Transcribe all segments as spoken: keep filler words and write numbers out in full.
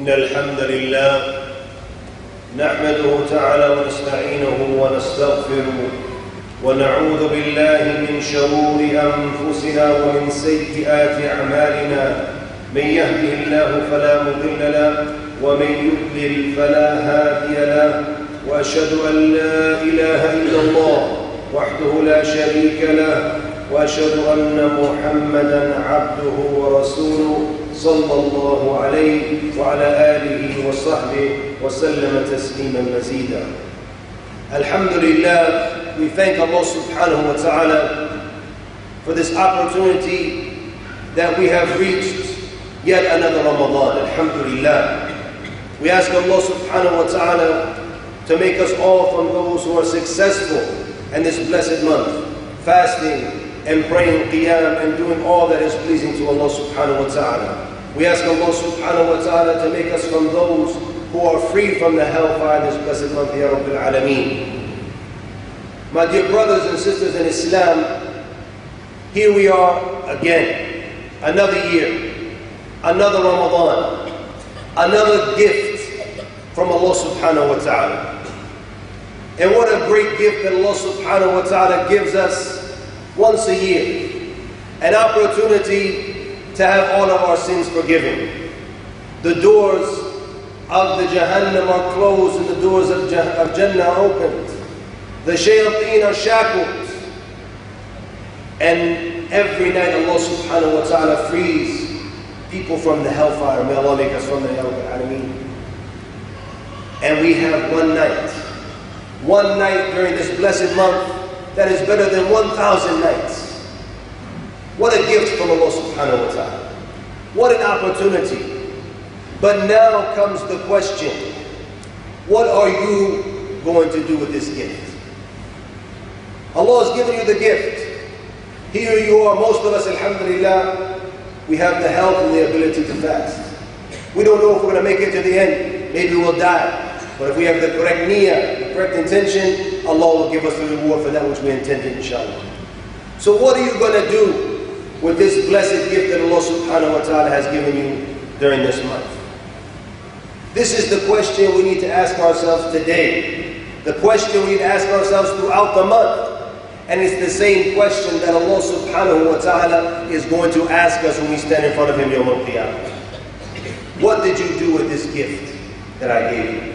إن الحمد لله نحمده تعالى ونستعينه ونستغفره ونعوذ بالله من شرور أنفسنا ومن سيئات أعمالنا. من يهده الله فلا مضل له ومن يضلل فلا هادي له، وأشهد أن لا إله إلا الله وحده لا شريك له، وأشهد أن محمدًا عبده ورسوله صلى الله عليه وعلى آله وصحبه وسلم تسليما مزيدا. Alhamdulillah, we thank Allah subhanahu wa ta'ala for this opportunity that we have reached yet another Ramadan. Alhamdulillah. We ask Allah subhanahu wa ta'ala to make us all from those who are successful in this blessed month, fasting and praying qiyam and doing all that is pleasing to Allah subhanahu wa ta'ala. We ask Allah subhanahu wa ta'ala to make us from those who are free from the hellfire this blessed month, Ya Rabbil Alameen. My dear brothers and sisters in Islam, here we are again, another year, another Ramadan, another gift from Allah subhanahu wa ta'ala. And what a great gift that Allah subhanahu wa ta'ala gives us once a year, an opportunity to have all of our sins forgiven. The doors of the Jahannam are closed and the doors of, Jah of Jannah are opened. The shayateen are shackled. And every night Allah subhanahu wa ta'ala frees people from the hellfire. May Allah make us from the hellfire. And we have one night, one night during this blessed month that is better than one thousand nights. What a gift from Allah subhanahu wa ta'ala. What an opportunity. But now comes the question, what are you going to do with this gift? Allah has given you the gift. Here you are, most of us, alhamdulillah, we have the health and the ability to fast. We don't know if we're going to make it to the end. Maybe we'll die. But if we have the correct niyyah, the correct intention, Allah will give us the reward for that which we intended, inshallah. So what are you going to do with this blessed gift that Allah subhanahu wa ta'ala has given you during this month? This is the question we need to ask ourselves today. The question we need to ask ourselves throughout the month. And it's the same question that Allah subhanahu wa ta'ala is going to ask us when we stand in front of Him Yawm al-Qiyamah. What did you do with this gift that I gave you?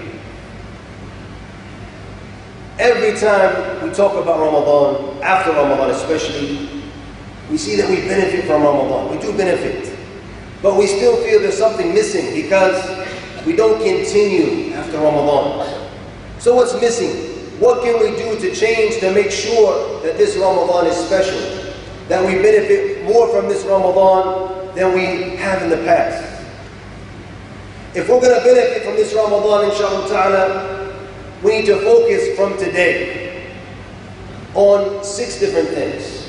Every time we talk about Ramadan, after Ramadan especially, we see that we benefit from Ramadan. We do benefit. But we still feel there's something missing because we don't continue after Ramadan. So what's missing? What can we do to change to make sure that this Ramadan is special? That we benefit more from this Ramadan than we have in the past? If we're going to benefit from this Ramadan, inshallah ta'ala, we need to focus from today on six different things.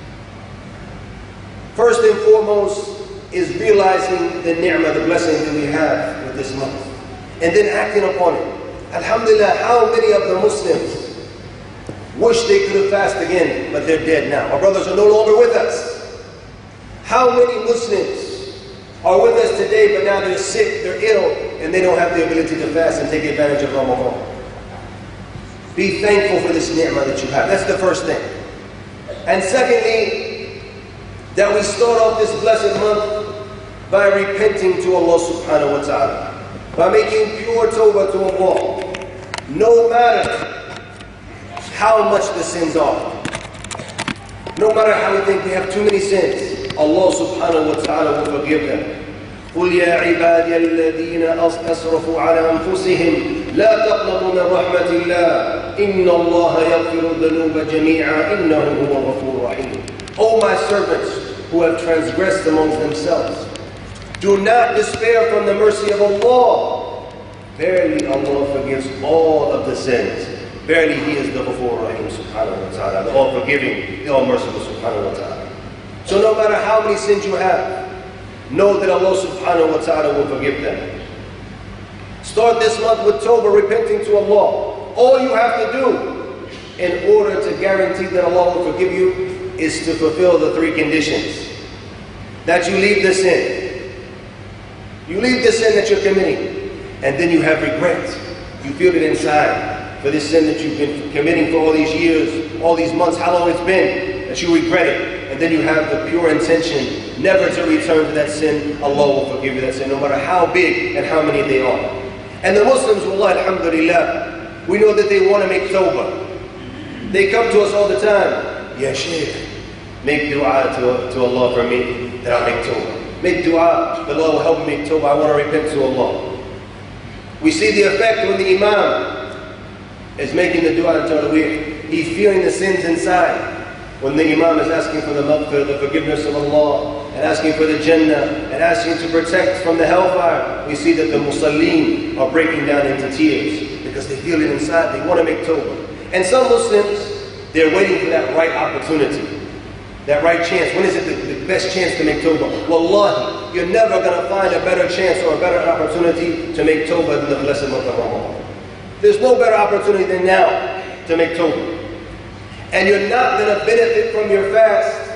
First and foremost is realizing the ni'mah, the blessing that we have with this month, and then acting upon it. Alhamdulillah, how many of the Muslims wish they could have fasted again, but they're dead now. Our brothers are no longer with us. How many Muslims are with us today, but now they're sick, they're ill, and they don't have the ability to fast and take advantage of Ramadan? Be thankful for this ni'mah that you have. That's the first thing. And secondly, that we start off this blessed month by repenting to Allah subhanahu wa ta'ala, by making pure tawbah to Allah, no matter how much the sins are. No matter how we think we have too many sins, Allah subhanahu wa ta'ala will forgive them. قُلْ يَا عِبَادِيَ الَّذِينَ أَسْرَفُوا عَلَى أَنفُسِهِمْ لَا تَقْنَطُوا مِنْ رَحْمَةِ اللَّهِ إِنَّ اللَّهَ يَغْفِرُ الذُّنُوبَ جَمِيعًا إِنَّهُ هُوَ الْغَفُورُ الرَّحِيمُ. O my servants who have transgressed amongst themselves, do not despair from the mercy of Allah. Verily Allah forgives all of the sins. Verily He is the Ghafur Raheem subhanahu wa ta'ala, the all-forgiving, the all-merciful subhanahu wa ta'ala. So no matter how many sins you have, know that Allah subhanahu wa ta'ala will forgive them. Start this month with tawbah, repenting to Allah. All you have to do in order to guarantee that Allah will forgive you is to fulfill the three conditions. That you leave the sin, You leave the sin that you're committing, and then you have regret. You feel it inside for this sin that you've been committing for all these years, all these months, how long it's been, that you regret it. And then you have the pure intention never to return to that sin. Allah will forgive you that sin, no matter how big and how many they are. And the Muslims, wallah, alhamdulillah, we know that they want to make tawbah. They come to us all the time. Ya Sheikh, make dua to, to Allah for me, that I'll make tawbah. Make dua, that Allah will help me make tawbah. I want to repent to Allah. We see the effect when the Imam is making the dua in Taraweeh. He's feeling the sins inside. When the Imam is asking for the maghfirah, the forgiveness of Allah, and asking for the Jannah, and asking to protect from the hellfire, we see that the Musalleen are breaking down into tears because they feel it inside. They want to make tawbah. And some Muslims, they're waiting for that right opportunity, that right chance. When is it the, the best chance to make tawbah? Wallahi, you're never going to find a better chance or a better opportunity to make tawbah than the blessed month of Ramadan. There's no better opportunity than now to make tawbah. And you're not going to benefit from your fast.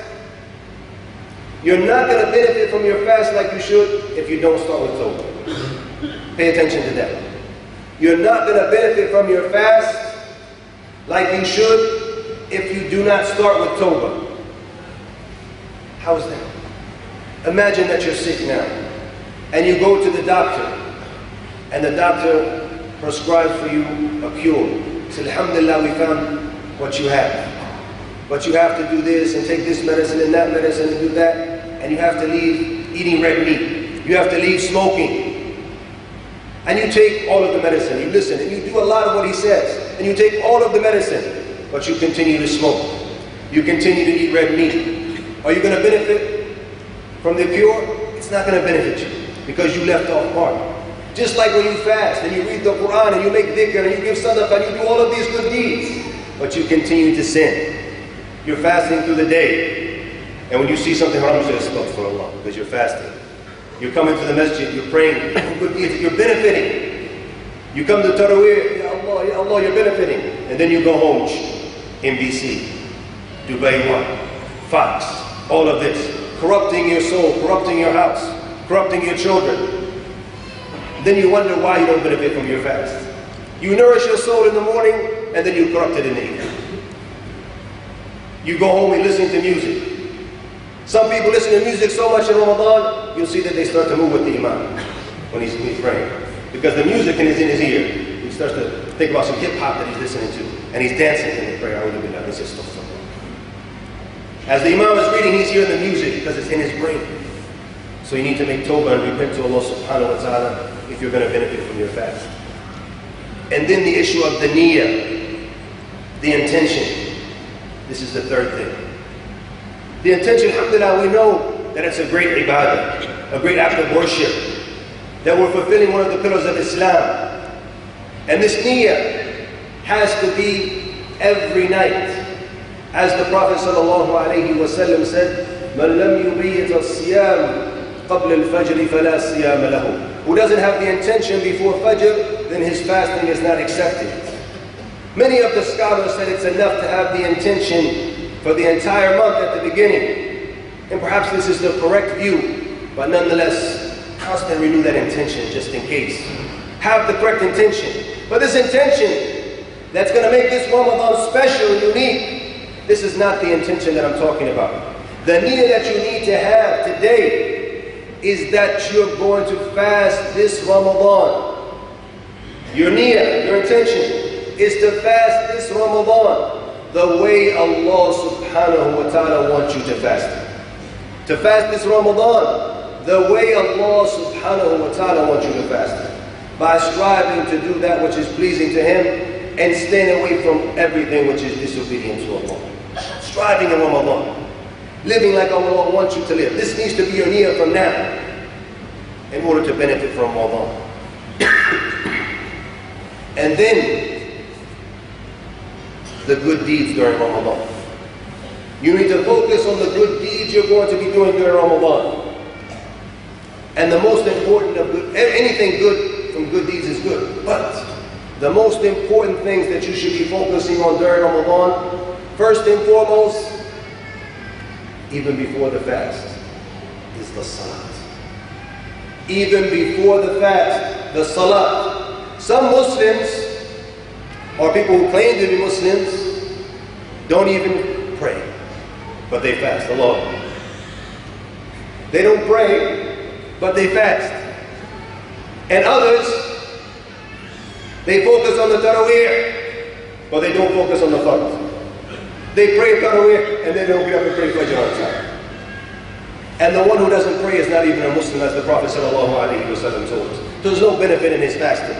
You're not going to benefit from your fast like you should if you don't start with tawbah. Pay attention to that. You're not going to benefit from your fast like you should if you do not start with tawbah. How is that? Imagine that you're sick now, and you go to the doctor, and the doctor prescribes for you a cure. So alhamdulillah, we found what you have. But you have to do this and take this medicine and that medicine and do that. And you have to leave eating red meat. You have to leave smoking. And you take all of the medicine. You listen and you do a lot of what he says. And you take all of the medicine. But you continue to smoke. You continue to eat red meat. Are you going to benefit from the cure? It's not going to benefit you because you left off part. Just like when you fast and you read the Quran and you make dhikr and you give sadaqah and you do all of these good deeds. But you continue to sin. You're fasting through the day. And when you see something haram, you say, astaghfirullah, because you're fasting. You're coming to the masjid, you're praying, good deeds, you're benefiting. You come to Taraweeh, Ya Allah, Ya Allah, you're benefiting. And then you go home, M B C, Dubai One, Fox, all of this. Corrupting your soul, corrupting your house, corrupting your children. Then you wonder why you don't benefit from your fast. You nourish your soul in the morning, and then you corrupt it in the evening. You go home and listen to music. Some people listen to music so much in Ramadan, you'll see that they start to move with the Imam when he's, when he's praying. Because the music is in his ear. He starts to think about some hip-hop that he's listening to, and he's dancing in the prayer. As the Imam is reading, he's hearing the music because it's in his brain. So you need to make tawbah and repent to Allah subhanahu wa ta'ala if you're going to benefit from your fast. And then the issue of the niyyah, the intention. This is the third thing. The intention, alhamdulillah, we know that it's a great ibadah, a great act of worship, that we're fulfilling one of the pillars of Islam. And this niyyah has to be every night. As the Prophet sallallahu alayhi wa sallam said, مَنْ لَمْ يُبَيِّتَ الصِّيَامِ قَبْلَ الْفَجْرِ فَلَا صِيَامَ لَهُ. Who doesn't have the intention before Fajr, then his fasting is not accepted. Many of the scholars said it's enough to have the intention for the entire month at the beginning. And perhaps this is the correct view, but nonetheless, constantly renew that intention just in case. Have the correct intention. But this intention that's going to make this Ramadan special and unique, this is not the intention that I'm talking about. The niyyah that you need to have today is that you're going to fast this Ramadan. Your niyyah, your intention, is to fast this Ramadan the way Allah subhanahu wa ta'ala wants you to fast it. To fast this Ramadan the way Allah subhanahu wa ta'ala wants you to fast it. By striving to do that which is pleasing to Him and staying away from everything which is disobedient to Allah. Striving in Ramadan. Living like Allah wants you to live. This needs to be your niyyah from now in order to benefit from Ramadan. And then the good deeds during Ramadan. You need to focus on the good deeds you're going to be doing during Ramadan. And the most important of good, anything good from good deeds is good. But the most important things that you should be focusing on during Ramadan, first and foremost, even before the fast, is the salat. even before the fast, the salat. Some Muslims, or people who claim to be Muslims, don't even pray, but they fast. Allah. They don't pray, but they fast. And others, they focus on the Taraweeh, but they don't focus on the Fard. They pray Taraweeh, and they don't get up and pray Fajr on time. And the one who doesn't pray is not even a Muslim, as the Prophet ﷺ told us. There's no benefit in his fasting.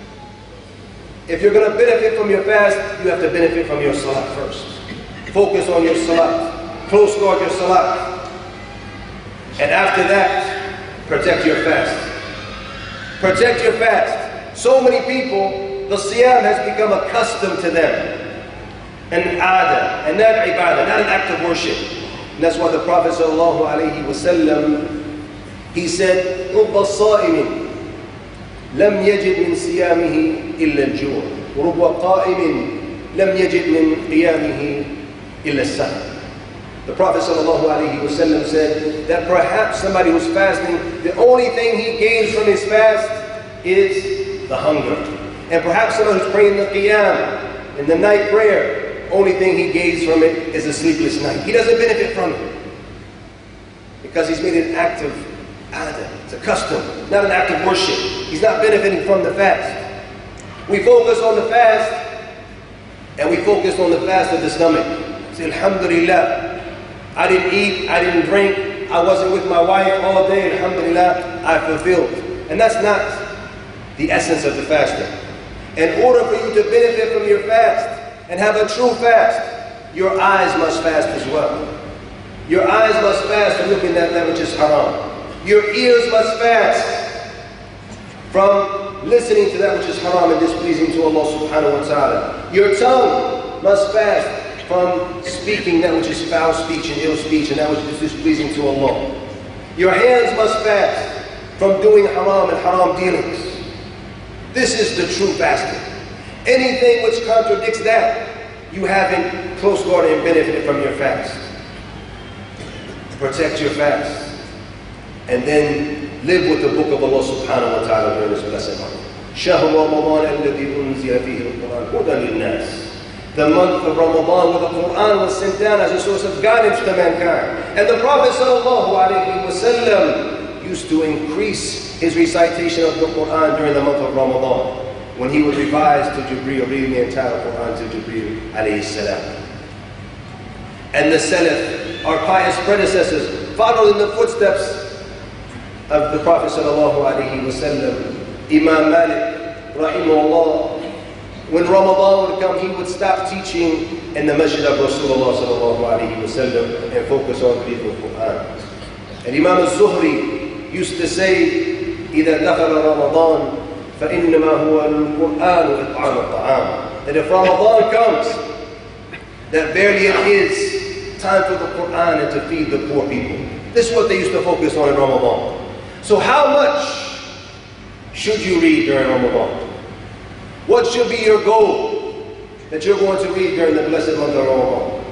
If you're going to benefit from your fast, you have to benefit from your salat first. Focus on your salat. Close guard your salat. And after that, protect your fast. Protect your fast. So many people, the siyam has become accustomed to them. An aada, and not ibadah, not an act of worship. And that's why the Prophet sallallahu alayhi wa sallam, he said, رُبَّ الصَّائِمٍ لَمْ يَجِدْ مِنْ صِيَامِهِ إِلَّا الْجُوعِ وَرُبَّ قَائِمٍ لَمْ يَجِدْ مِنْ قِيَامِهِ إِلَّا السَّهْرِ. The Prophet sallallahu alayhi wa sallam said that perhaps somebody who's fasting, the only thing he gains from his fast is the hunger. And perhaps someone who's praying the qiyam, in the night prayer, only thing he gains from it is a sleepless night. He doesn't benefit from it because he's made an act of adah. It's a custom, not an act of worship. He's not benefiting from the fast. We focus on the fast, and we focus on the fast of the stomach. Say, alhamdulillah, I didn't eat, I didn't drink, I wasn't with my wife all day, alhamdulillah, I fulfilled. And that's not the essence of the fasting. In order for you to benefit from your fast, and have a true fast, your eyes must fast as well. Your eyes must fast from looking at that which is haram. Your ears must fast from listening to that which is haram and displeasing to Allah subhanahu wa ta'ala. Your tongue must fast from speaking that which is foul speech and ill speech and that which is displeasing to Allah. Your hands must fast from doing haram and haram dealings. This is the true fasting. Anything which contradicts that, you haven't close guarded and benefited from your fast. Protect your fast. And then live with the book of Allah subhanahu wa ta'ala during this blessed month. شهر رمضان الذي أنزل فيه القرآن هدى للناس. The month of Ramadan where the Quran was sent down as a source of guidance to mankind. And the Prophet sallallahu alayhi wa sallam used to increase his recitation of the Quran during the month of Ramadan, when he would revise to Jibreel, reading the entire Quran to Jibreel alayhi salam. And the Salaf, our pious predecessors, followed in the footsteps of the Prophet sallallahu alayhi wa sallam. Imam Malik, rahimahullah, when Ramadan would come, he would stop teaching in the masjid of Rasulullah sallallahu alayhi wa sallam and focus on reading the Quran. And Imam al-Zuhri used to say, إِذَا دَخَلَ رَمَضَانَ فَإِنَّمَا هُوَ الْقُرْآنُ إِطْعَامُ الطَّعَامِ. That if Ramadan comes, that barely it is time for the Quran and to feed the poor people. This is what they used to focus on in Ramadan. So how much should you read during Ramadan? What should be your goal that you're going to read during the blessed month of Ramadan?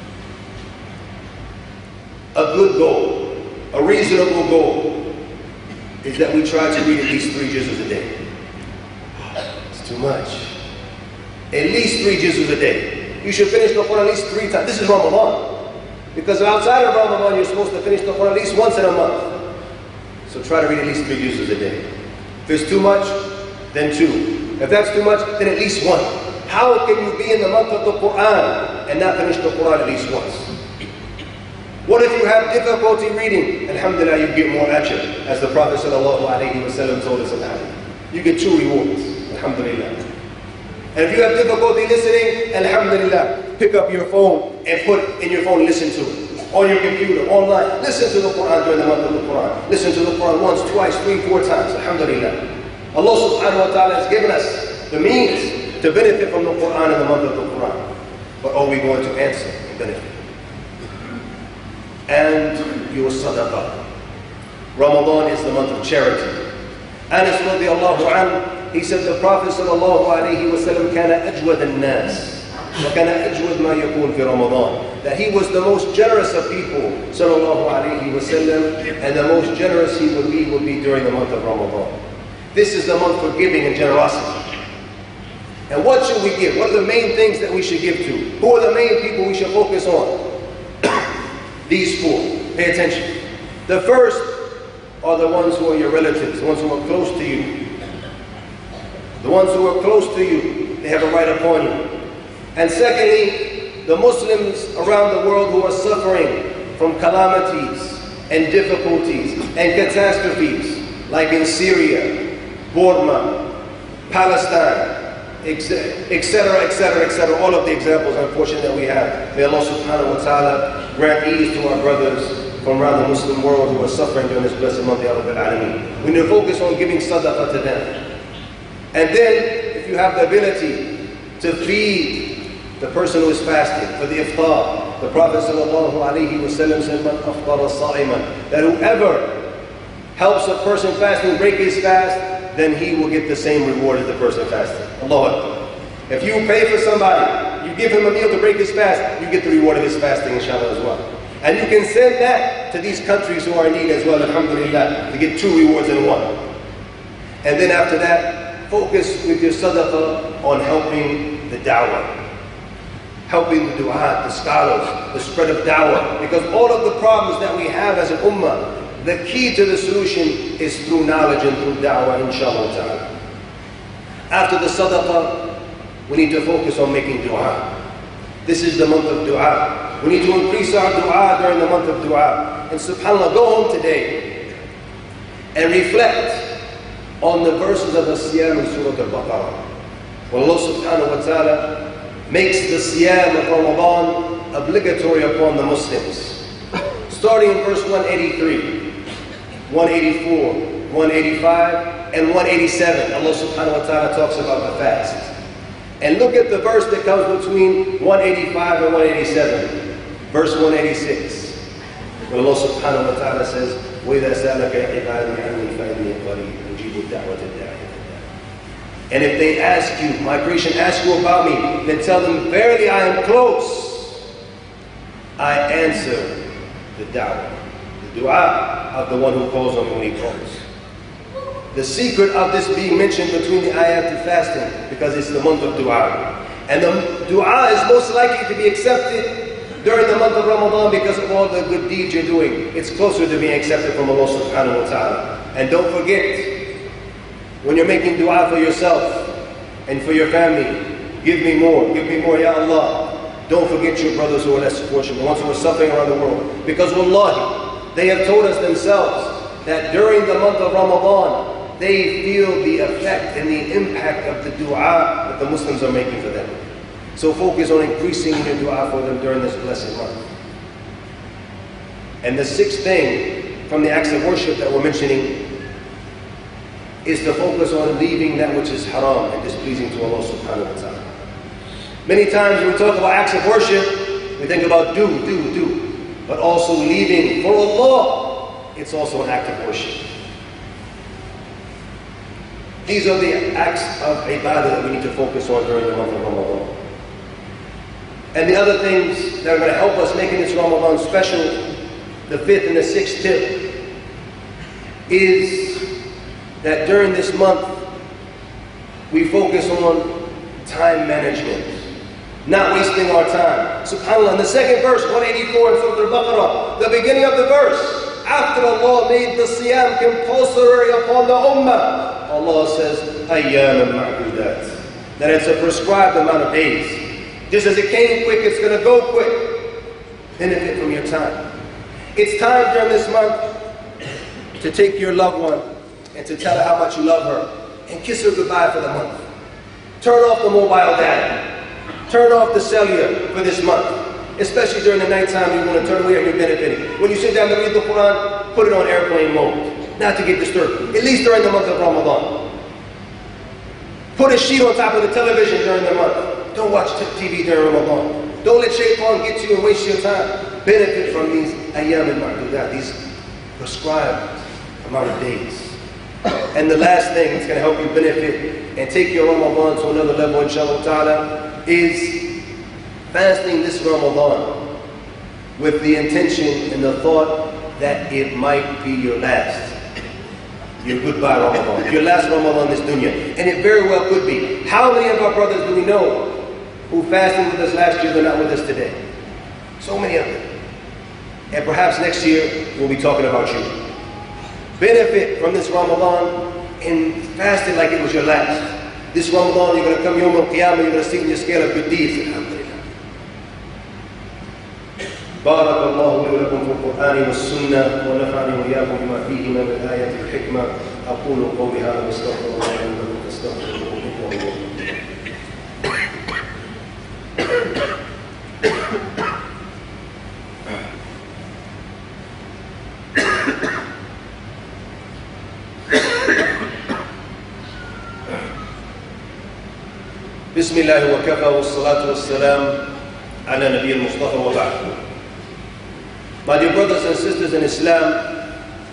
A good goal, a reasonable goal, is that we try to read at least three juz'us a day. It's too much. At least three juz'us a day. You should finish the Quran at least three times. This is Ramadan. Because outside of Ramadan, you're supposed to finish the Quran at least once in a month. So try to read at least three juz'us a day. If it's too much, then two. If that's too much, then at least one. How can you be in the month of the Quran and not finish the Quran at least once? What if you have difficulty reading? Alhamdulillah, you get more ajr, as the Prophet sallallahu alayhi wa sallam told us in the hadith. You get two rewards. Alhamdulillah. And if you have difficulty listening, alhamdulillah, pick up your phone and put it in your phone and listen to it. On your computer, online. Listen to the Quran during the month of the Quran. Listen to the Quran once, twice, three, four times. Alhamdulillah. Allah subhanahu wa ta'ala has given us the means to benefit from the Quran in the month of the Quran. But are we going to answer and benefit? And your sadaqah. Ramadan is the month of charity. Anas radiallahu anhu, he said the Prophet sallallahu alayhi wa sallam kana ajwad al-nas. وَكَانَ أَجْوَدْ مَا يَكُونُ فِي رَمَضَانِ. That he was the most generous of people, sallallahu alayhi wa sallam, and the most generous he would be would be during the month of Ramadan. This is the month for giving and generosity. And what should we give? What are the main things that we should give to? Who are the main people we should focus on? These four. Pay attention. The first are the ones who are your relatives, the ones who are close to you. The ones who are close to you, they have a right upon you. And secondly, the Muslims around the world who are suffering from calamities and difficulties and catastrophes, like in Syria, Burma, Palestine, et cetera, et cetera, et cetera. All of the examples, unfortunately, that we have. May Allah subhanahu wa ta'ala grant ease to our brothers from around the Muslim world who are suffering during this blessed month, Ya Rabbil Alameen. We need to focus on giving sadaqah to them. And then, if you have the ability to feed the person who is fasting for the iftar, the Prophet sallallahu alayhi wa sallam said, "Man afṭara ṣā'iman," that whoever helps a person fasting break his fast, then he will get the same reward as the person fasting. Allahu Akbar. If you pay for somebody, you give him a meal to break his fast, you get the reward of his fasting, inshallah, as well. And you can send that to these countries who are in need as well, alhamdulillah, to get two rewards in one. And then after that, focus with your sadaqah on helping the da'wah, helping the du'at, the scholars, the spread of da'wah. Because all of the problems that we have as an ummah, the key to the solution is through knowledge and through da'wah, inshallah ta'ala. After the sadaqah, we need to focus on making du'a. This is the month of du'a. We need to increase our du'a during the month of du'a. And subhanAllah, go home today and reflect on the verses of the siyam in Surah Al-Baqarah. When Allah subhanahu wa ta'ala makes the siyam of Ramadan obligatory upon the Muslims. Starting in verse one eighty-three, one eighty-four, one eighty-five, and one eighty-seven, Allah subhanahu wa ta'ala talks about the fast. And look at the verse that comes between one eighty-five and one eighty-seven, verse one eighty-six. When Allah subhanahu wa ta'ala says, وَإِذَا سَأَلَكَ عِبَادِي عَنِّي فَإِنِّي قَرِيبٌ أُجِيبُ الدَّعْوَةَ الدَّاعِ إِذَا دَعَانِ. And if they ask you, my creation ask you about me, then tell them, verily I am close. I answer the da'wah, the dua of the one who calls on me when he calls. The secret of this being mentioned between the ayat of fasting, because it's the month of dua. And the dua is most likely to be accepted during the month of Ramadan because of all the good deeds you're doing. It's closer to being accepted from Allah subhanahu wa ta'ala. And don't forget, when you're making dua for yourself and for your family, give me more, give me more, Ya Allah. Don't forget your brothers who are less fortunate, the ones who are suffering around the world. Because wallahi, they have told us themselves that during the month of Ramadan, they feel the effect and the impact of the dua that the Muslims are making for them. So focus on increasing your dua for them during this blessed month. And the sixth thing from the acts of worship that we're mentioning is to focus on leaving that which is haram and displeasing to Allah subhanahu wa ta'ala. Many times when we talk about acts of worship, we think about do, do, do. But also leaving for Allah, it's also an act of worship. These are the acts of ibadah that we need to focus on during the month of Ramadan. And the other things that are going to help us making this Ramadan special, the fifth and the sixth tip, is that during this month, we focus on time management. Not wasting our time. SubhanAllah, in the second verse, one eighty-four in Surah Al-Baqarah, the beginning of the verse, after Allah made the siyam compulsory upon the ummah, Allah says, أَيَّامًا مَعْدُودَاتٍ, that it's a prescribed amount of days. Just as it came quick, it's going to go quick. Benefit from your time. It's time during this month to take your loved one and to tell her how much you love her and kiss her goodbye for the month. Turn off the mobile data. Turn off the cellular for this month. Especially during the nighttime, you want to turn away and you're benefiting. When you sit down to read the Quran, put it on airplane mode, not to get disturbed. At least during the month of Ramadan. Put a sheet on top of the television during the month. Don't watch T V during Ramadan. Don't let shaitan get you and waste your time. Benefit from these ayyam al-ma'dudat, these prescribed amount of days. And the last thing that's going to help you benefit and take your Ramadan to another level, inshallah ta'ala, is fasting this Ramadan with the intention and the thought that it might be your last. Your goodbye Ramadan. Your last Ramadan this dunya. And it very well could be. How many of our brothers do we know who fasted with us last year, they're not with us today? So many of them. And perhaps next year we'll be talking about you. Benefit from this Ramadan and fast it like it was your last. This Ramadan, you're going to come Yawm al-Qiyamah, you're going to see in your scale of good deeds. Alhamdulillah. بارك الله لي ولكم في القرآن والسنة ونفعني وإياكم بما فيهما من الآية الحكمة. أقول قولي هذا واستغفر الله لي ولكم فاستغفروه إنه هو بسم الله وكفى والصلاة والسلام على نبي المصطفى وبعد. My dear brothers and sisters in Islam,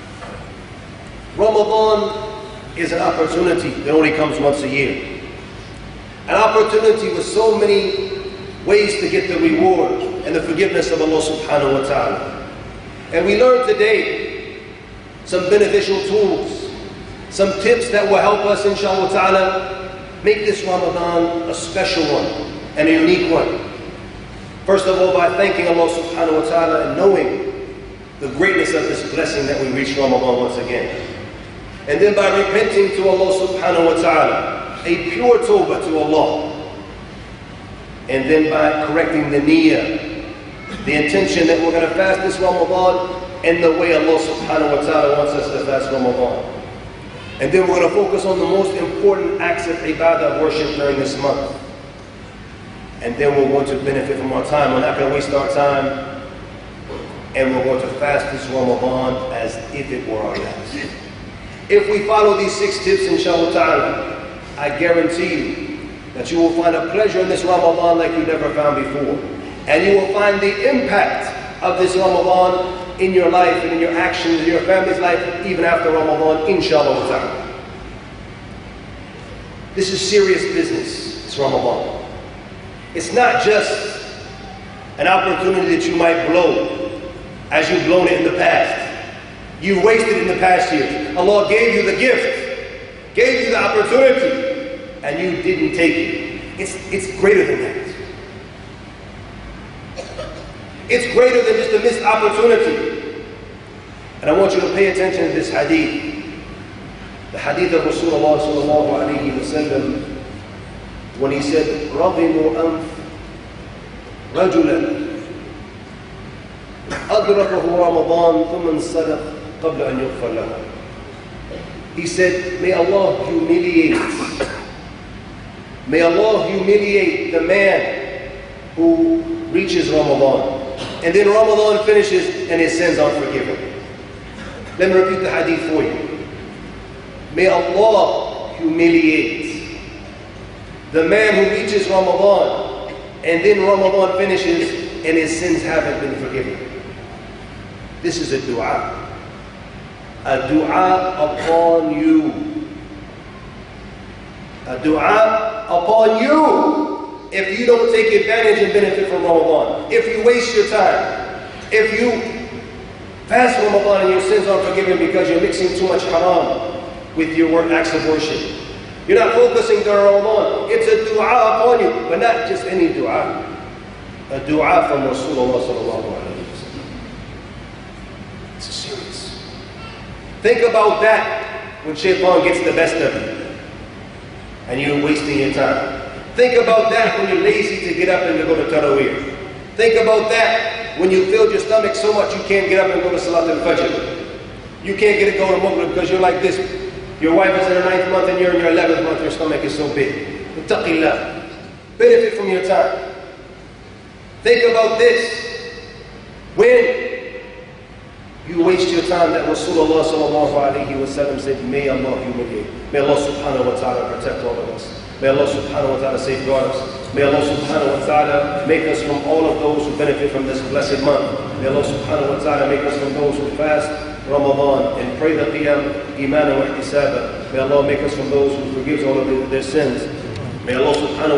Ramadan is an opportunity that only comes once a year. An opportunity with so many ways to get the reward and the forgiveness of Allah subhanahu wa ta'ala. And we learned today some beneficial tools, some tips that will help us inshallah ta'ala make this Ramadan a special one and a unique one. First of all, by thanking Allah subhanahu wa ta'ala and knowing the greatness of this blessing that we reach Ramadan once again. And then by repenting to Allah subhanahu wa ta'ala, a pure tawbah to Allah. And then by correcting the niyyah, the intention that we're going to fast this Ramadan in the way Allah subhanahu wa ta'ala wants us to fast Ramadan. And then we're going to focus on the most important acts of ibadah, worship during this month. And then we're going to benefit from our time. We're not going to waste our time. And we're going to fast this Ramadan as if it were our last. If we follow these six tips, inshallah ta'ala, I guarantee you that you will find a pleasure in this Ramadan like you never found before. And you will find the impact of this Ramadan in your life and in your actions, in your family's life, even after Ramadan, inshallah ta'ala. This is serious business, it's Ramadan. It's not just an opportunity that you might blow as you've blown it in the past. You wasted in the past years. Allah gave you the gift, gave you the opportunity, and you didn't take it. It's, it's greater than that. It's greater than just a missed opportunity. And I want you to pay attention to this hadith. The hadith of Rasulullah sallallahu alayhi wa sallam, when he said, رَضِمُوا أَنْفِ رَجُلًا أَدْرَكَهُ رَمَضَانَ ثُمَّ انْصَدَقَ قَبْلَ أَنْ يُغْفَرْ لَهُ. He said, may Allah humiliate, may Allah humiliate the man who reaches Ramadan. And then Ramadan finishes and his sins aren't forgiven. Let me repeat the hadith for you. May Allah humiliate the man who reaches Ramadan and then Ramadan finishes and his sins haven't been forgiven. This is a dua. A dua upon you. A dua upon you if you don't take advantage and benefit from Ramadan. If you waste your time. If you fast Ramadan and your sins aren't forgiven because you're mixing too much haram with your work, acts of worship. You're not focusing during Ramadan. It's a dua upon you, but not just any dua. A dua from Rasulullah sallallahu alayhi wa sallam. It's serious. Think about that when shaitan gets the best of you and you're wasting your time. Think about that when you're lazy to get up and to go to Taraweeh. Think about that when you filled your stomach so much you can't get up and go to Salat al-Fajr. You can't get to go to Maghrib because you're like this. Your wife is in her ninth month and you're in your eleventh month, your stomach is so big. Ittaqillah. Benefit from your time. Think about this. When you waste your time, that Rasulullah sallallahu alayhi wa sallam said, may Allah humiliate. May Allah subhanahu wa ta'ala protect all of us. May Allah subhanahu wa ta'ala safeguard us. May Allah subhanahu wa ta'ala make us from all of those who benefit from this blessed month. May Allah subhanahu wa ta'ala make us from those who fast Ramadan and pray the Qiyam, Iman wa Ihtisaba. May Allah make us from those who forgives all of their sins. May Allah subhanahu